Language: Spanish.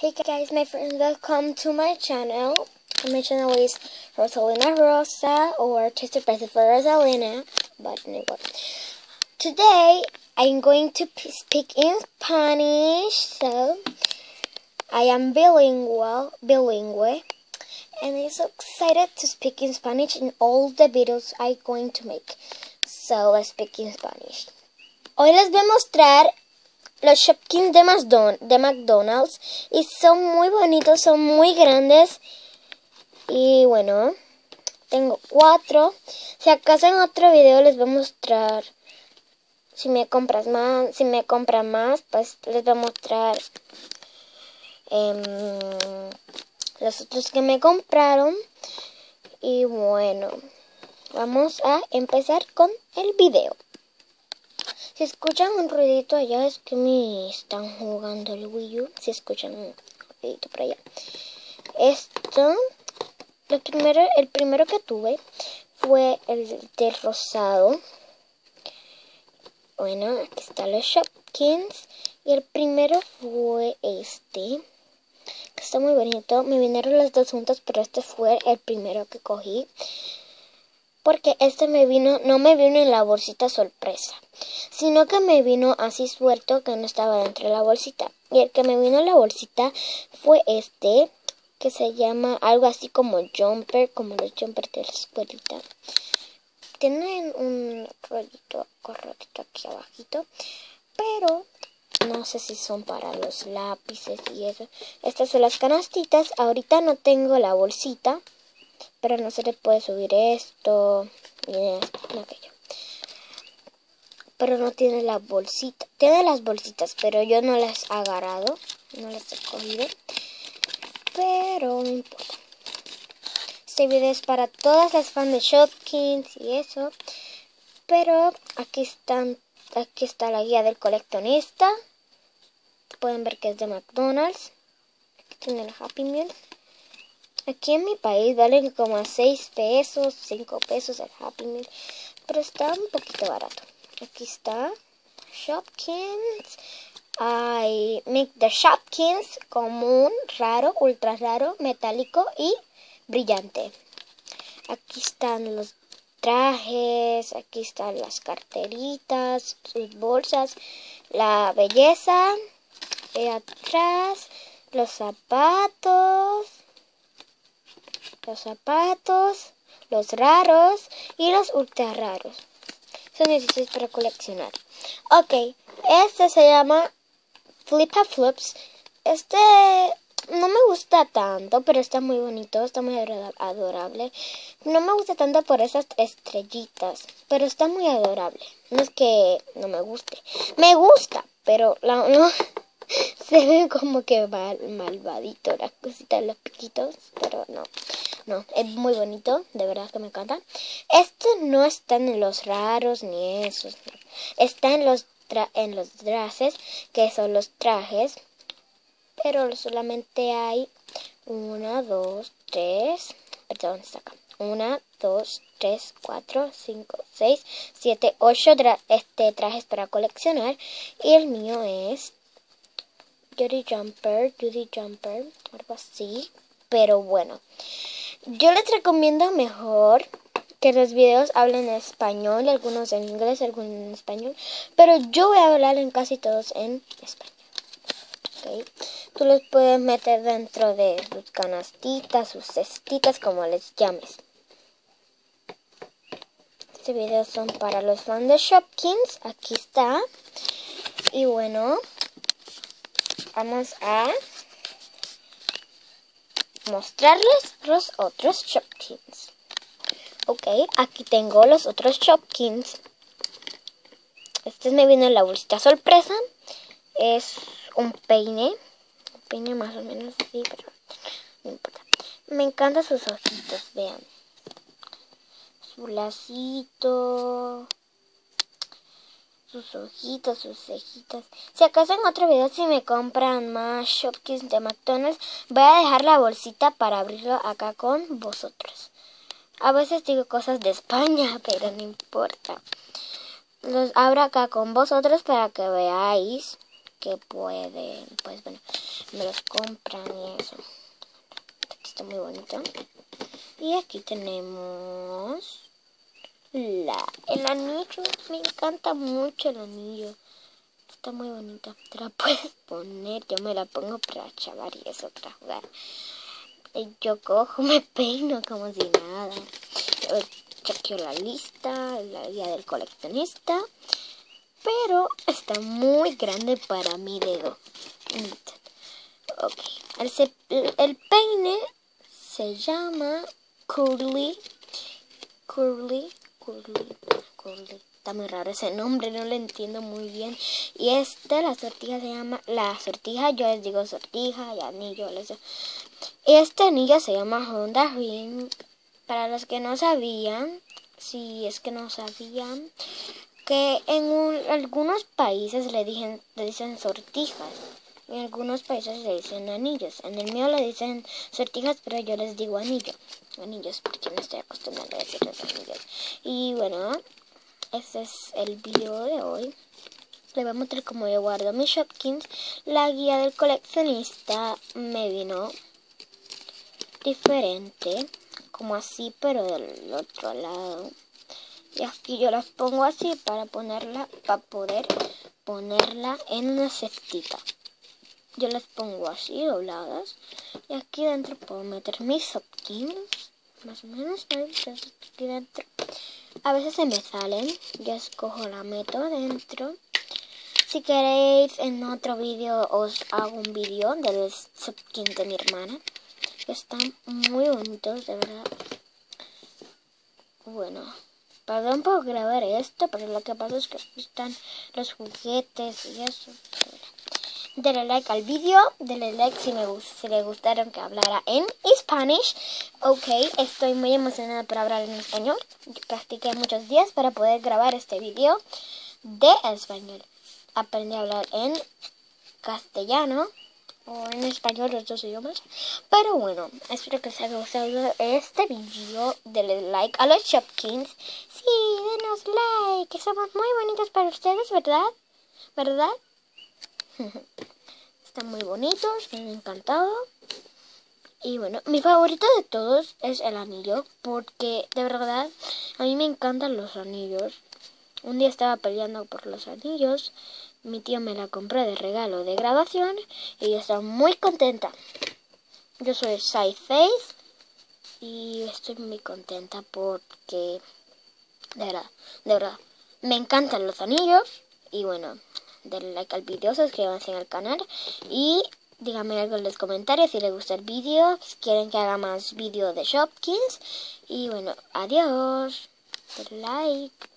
Hey guys, my friends, welcome to my channel. My channel is Rosalina Rosa or Just a Present for Rosalina. But anyway, today I'm going to speak in Spanish. So I am bilingual, and I'm so excited to speak in Spanish in all the videos I'm going to make. So let's speak in Spanish. Hoy les voy a mostrar los Shopkins de McDonald's y son muy bonitos, son muy grandes y bueno, tengo 4. Si acaso en otro video les voy a mostrar si me compran más, pues les voy a mostrar los otros que me compraron. Y bueno, vamos a empezar con el video. Si escuchan un ruidito allá es que me están jugando el Wii U. Si escuchan un ruidito por allá. El primero que tuve fue el de rosado. Bueno, aquí están los Shopkins. Y el primero fue este, que está muy bonito. Me vinieron las dos juntas, pero este fue el primero que cogí. Porque este no me vino en la bolsita sorpresa, sino que me vino así suelto, que no estaba dentro de la bolsita. Y el que me vino en la bolsita fue este, que se llama algo así como jumper, como los jumpers de la escuelita. Tienen un rollito corrodito aquí abajito, pero no sé si son para los lápices y eso. Estas son las canastitas. Ahorita no tengo la bolsita, pero no se le puede subir esto y aquello. Pero no tiene la bolsita. Tiene las bolsitas, pero yo no las he agarrado. No las he cogido. Pero no importa. Este video es para todas las fans de Shopkins y eso. Pero aquí está la guía del coleccionista. Pueden ver que es de McDonald's. Aquí tiene el Happy Meal. Aquí en mi país valen como a 6 pesos, 5 pesos el Happy Meal, pero está un poquito barato. Aquí está Shopkins. Hay The Shopkins común, raro, ultra raro, metálico y brillante. Aquí están los trajes, aquí están las carteritas, sus bolsas, la belleza, atrás, los zapatos, los raros y los ultra raros. Son 16 para coleccionar. Ok, este se llama Flipa Flops. Este no me gusta tanto, pero está muy bonito, está muy adorable. No me gusta tanto por esas estrellitas, pero está muy adorable. No es que no me guste. Me gusta, pero no se ve como que malvadito las cositas, los piquitos, pero no, es muy bonito, de verdad que me encanta. Estos no están en los raros ni esos, no. Está en los trajes, que son los trajes, pero solamente hay 1, 2, 3, perdón, está acá. 1, 2, 3, 4, 5, 6, 7, 8 trajes para coleccionar. Y el mío es Judy Jumper, algo así. Pero bueno, yo les recomiendo mejor que los videos hablen en español, algunos en inglés, algunos en español. Pero yo voy a hablar en casi todos en español. ¿Okay? Tú los puedes meter dentro de sus canastitas, sus cestitas, como les llames. Este video son para los fans de Shopkins. Aquí está. Y bueno, vamos a mostrarles los otros Shopkins. Ok, aquí tengo los otros Shopkins. Este me viene en la bolsita sorpresa. Es un peine más o menos así, pero no importa. Me encantan sus ojitos, vean. Su lacito, sus ojitos, sus cejitas. Si acaso en otro video, si me compran más Shopkins de McDonald's, voy a dejar la bolsita para abrirlo acá con vosotros. A veces digo cosas de España, pero no importa. Los abro acá con vosotros para que veáis que pueden, pues bueno. me los compran y eso. Está muy bonito. Y aquí tenemos el anillo. Me encanta mucho el anillo. Está muy bonito. Te la puedes poner. Yo me la pongo para chavar y eso, para jugar. Yo cojo, me peino como si nada. Chequeo la lista, la guía del coleccionista. Pero está muy grande para mi dedo. Ok. El peine se llama Curly. Está muy raro ese nombre, no lo entiendo muy bien. Y la sortija se llama, yo les digo sortija y anillo. Este anillo se llama Honda Ring. Para los que no sabían, si es que no sabían, que en algunos países le dicen sortijas. En algunos países le dicen anillos. En el mío le dicen sortijas, pero yo les digo anillos, porque no estoy acostumbrada a decirles anillos. Y bueno, este es el video de hoy. Les voy a mostrar cómo yo guardo mis Shopkins. La guía del coleccionista me vino diferente, como así, pero del otro lado. Y aquí yo las pongo así para poder ponerla en una cestita. Yo las pongo así, dobladas. Y aquí dentro puedo meter mis Shopkins. Más o menos, aquí dentro. A veces se me salen. Yo escojo, la meto dentro. Si queréis, en otro vídeo os hago un vídeo de los Shopkins de mi hermana. Están muy bonitos, de verdad. Bueno, perdón por grabar esto, pero lo que pasa es que están los juguetes y eso. Denle like al vídeo, denle like si les gustaron que hablara en Spanish. Ok, estoy muy emocionada por hablar en español. Practiqué muchos días para poder grabar este vídeo de español. Aprendí a hablar en castellano o en español, los dos idiomas. Pero bueno, espero que os haya gustado este vídeo. Denle like a los Shopkins. Sí, denos like, que somos muy bonitos para ustedes, ¿verdad? ¿Verdad? Están muy bonitos, me han encantado. Y bueno, mi favorito de todos es el anillo, porque de verdad a mí me encantan los anillos. Un día estaba peleando por los anillos, mi tío me la compró de regalo de graduación y yo estaba muy contenta. Yo soy Sci-Face y estoy muy contenta porque de verdad, me encantan los anillos. Y bueno, denle like al video, suscríbanse al canal y díganme algo en los comentarios si les gusta el vídeo, si quieren que haga más vídeos de Shopkins. Y bueno, adiós, denle like.